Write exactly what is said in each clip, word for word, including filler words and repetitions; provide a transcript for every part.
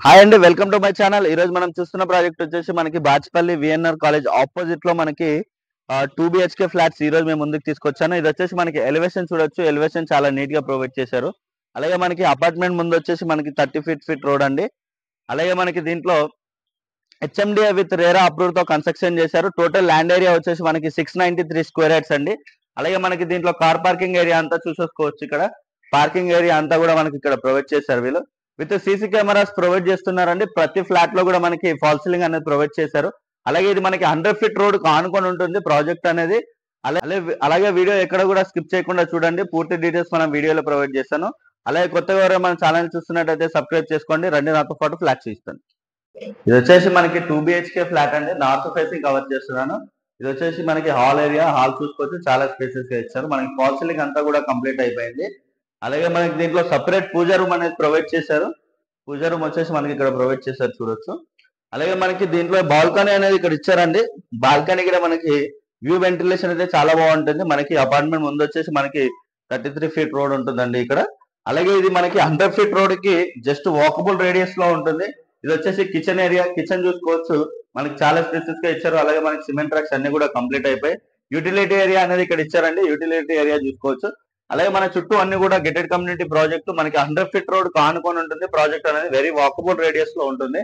Hi అండి, welcome to my channel. ఈ రోజు మనం చూస్తున్న ప్రాజెక్ట్ వచ్చేసి మనకి బాచ్పల్లి విఎన్ఆర్ కాలేజ్ ఆపోజిట్ లో మనకి టూ బిహెచ్కే ఫ్లాట్స్ ఈ రోజు మేము ముందుకు తీసుకొచ్చాను. ఇది వచ్చేసి మనకి ఎలివేషన్ చూడొచ్చు. ఎలివేషన్ చాలా నీట్ గా ప్రొవైడ్ చేశారు. అలాగే మనకి అపార్ట్మెంట్ ముందు వచ్చేసి మనకి థర్టీ ఫీట్ ఫీట్ రోడ్ అండి. అలాగే మనకి దీంట్లో హెచ్ఎండిఏ విత్ రేరా అప్రూవ్ తో కన్స్ట్రక్షన్ చేశారు. టోటల్ ల్యాండ్ ఏరియా వచ్చేసి మనకి six ninety three square yards అండి. అలాగే మనకి దీంట్లో కార్ పార్కింగ్ ఏరియా అంతా చూసేసుకోవచ్చు. ఇక్కడ పార్కింగ్ ఏరియా అంతా కూడా మనకి ఇక్కడ ప్రొవైడ్ చేశారు వీళ్ళు. విత్ సీసీ కెమెరాస్ ప్రొవైడ్ చేస్తున్నారండి. ప్రతి ఫ్లాట్ లో కూడా మనకి ఫాల్ సీలింగ్ అనేది ప్రొవైడ్ చేశారు. అలాగే ఇది మనకి హండ్రెడ్ ఫీట్ రోడ్ ఆనుకొని ఉంటుంది ప్రాజెక్ట్ అనేది. అలాగే అలాగే వీడియో ఎక్కడ కూడా స్కిప్ చేయకుండా చూడండి. పూర్తి డీటెయిల్స్ మనం వీడియోలో ప్రొవైడ్ చేస్తాను. అలాగే కొత్తగా ఎవరైనా మన ఛానల్ చూస్తున్నట్టయితే సబ్స్క్రైబ్ చేసుకోండి. రండి నాతో పాటు ఫ్లాట్ చూపిస్తాను. ఇది వచ్చేసి మనకి టూ బిహెచ్కే ఫ్లాట్ అండి. నార్త్ ఫేసింగ్ కవర్ చేస్తున్నాను. ఇది వచ్చేసి మనకి హాల్ ఏరియా. హాల్ చూసుకోవచ్చు, చాలా స్పేసెస్ గా ఇచ్చారు. మనకి ఫాల్ సీలింగ్ అంతా కూడా కంప్లీట్ అయిపోయింది. అలాగే మనకి దీంట్లో సపరేట్ పూజా రూమ్ అనేది ప్రొవైడ్ చేశారు. పూజా రూమ్ వచ్చేసి మనకి ఇక్కడ ప్రొవైడ్ చేశారు చూడొచ్చు. అలాగే మనకి దీంట్లో బాల్కనీ అనేది ఇక్కడ ఇచ్చారండి. బాల్కనీ కూడా మనకి వ్యూ వెంటిలేషన్ అయితే చాలా బాగుంటుంది. మనకి అపార్ట్మెంట్ ముందు వచ్చేసి మనకి థర్టీ త్రీ ఫీట్ రోడ్ ఉంటుందండి ఇక్కడ. అలాగే ఇది మనకి హండ్రెడ్ ఫీట్ రోడ్ కి జస్ట్ వాకబుల్ రేడియస్ లో ఉంటుంది. ఇది వచ్చేసి కిచెన్ ఏరియా. కిచెన్ చూసుకోవచ్చు, మనకి చాలా స్పేసెస్ గా ఇచ్చారు. అలాగే మనకి సిమెంట్ ట్రాక్స్ అన్ని కూడా కంప్లీట్ అయిపోయి యూటిలిటీ ఏరియా అనేది ఇక్కడ ఇచ్చారండి. యూటిలిటీ ఏరియా చూసుకోవచ్చు. అలాగే మన చుట్టూ అన్ని కూడా గెటెడ్ కమ్యూనిటీ ప్రాజెక్ట్. మనకి హండ్రెడ్ ఫీట్ రోడ్ కానుకొని ఉంటుంది. ప్రాజెక్ట్ అనేది వెరీ వాకబుల్ రేడియస్ లో ఉంటుంది.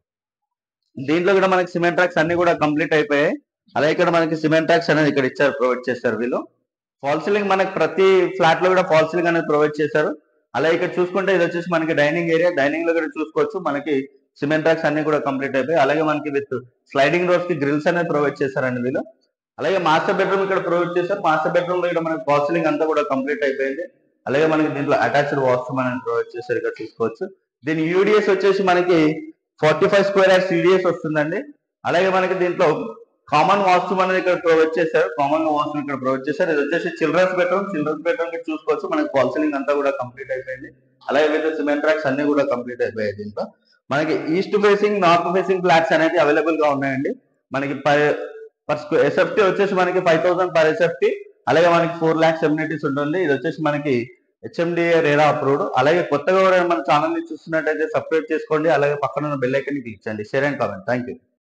దీంట్లో కూడా మనకి సిమెంట్ ట్రాక్స్ అన్ని కూడా కంప్లీట్ అయిపోయాయి. అలాగే ఇక్కడ మనకి సిమెంట్ ట్రాక్స్ అనేది ఇక్కడ ఇచ్చారు, ప్రొవైడ్ చేశారు వీళ్ళు. ఫాల్ సీలింగ్ మనకి ప్రతి ఫ్లాట్ లో కూడా ఫాల్ సీలింగ్ అనేది ప్రొవైడ్ చేశారు. అలాగే ఇక్కడ చూసుకుంటే ఇది వచ్చేసి మనకి డైనింగ్ ఏరియా. డైనింగ్ లో కూడా చూసుకోవచ్చు, మనకి సిమెంట్ ట్రాక్స్ అన్ని కూడా కంప్లీట్ అయిపోయి. అలాగే మనకి విత్ స్లైడింగ్ డోర్స్ కి గ్రిల్స్ అనేది ప్రొవైడ్ చేశారండి వీళ్ళు. అలాగే మాస్టర్ బెడ్రూమ్ ఇక్కడ ప్రొవైడ్ చేశారు. మాస్టర్ బెడ్రూమ్ లో ఇక్కడ మనకి ఫాల్ సీలింగ్ అంతా కూడా కంప్లీట్ అయిపోయింది. అలాగే మనకి దీంట్లో అటాచ్డ్ వాష్రూమ్ అనేది ప్రొవైడ్ చేశారు, ఇక్కడ చూసుకోవచ్చు. దీని యూడిఎస్ వచ్చేసి మనకి forty five square yards UDS వస్తుందండి. అలాగే మనకి దీంట్లో కామన్ వాష్రూమ్ అనేది ఇక్కడ ప్రొవైడ్ చేశారు. కామన్ వాష్రూమ్ ఇక్కడ ప్రొవైడ్ చేశారు. ఇది వచ్చేసి చిల్డ్రన్స్ బెడ్రూమ్. చిల్డ్రన్స్ బెడ్రూమ్ ఇక్కడ చూసుకోవచ్చు, మనకి ఫాల్ సీలింగ్ అంతా కూడా కంప్లీట్ అయిపోయింది. అలాగే విత్ సిమెంట్ ట్రాక్స్ అన్ని కూడా కంప్లీట్ అయిపోయాయి. దీంట్లో మనకి east facing, north facing flats అనేది అవైలబుల్ గా ఉన్నాయండి. మనకి పర్ స్క్వేర్ ఎస్ఎఫ్టీ వచ్చేసి మనకి ఫైవ్ థౌసండ్ పర్ ఎస్ఎఫ్టీ. అలాగే మనకి ఫోర్ ల్యాక్స్ ఎమ్యూనిటీస్ ఉంటుంది. ఇది వచ్చేసి మనకి హెచ్ఎండిఏ రేరా అప్రూవ్డ్. అలాగే కొత్తగా ఎవరైనా మన ఛానల్ ని చూస్తున్నట్టయితే సబ్స్క్రైబ్ చేసుకోండి. అలాగే పక్కన ఉన్న బెల్ ఐకాన్ ని క్లిక్ చేయండి. Share and comment. Thank you.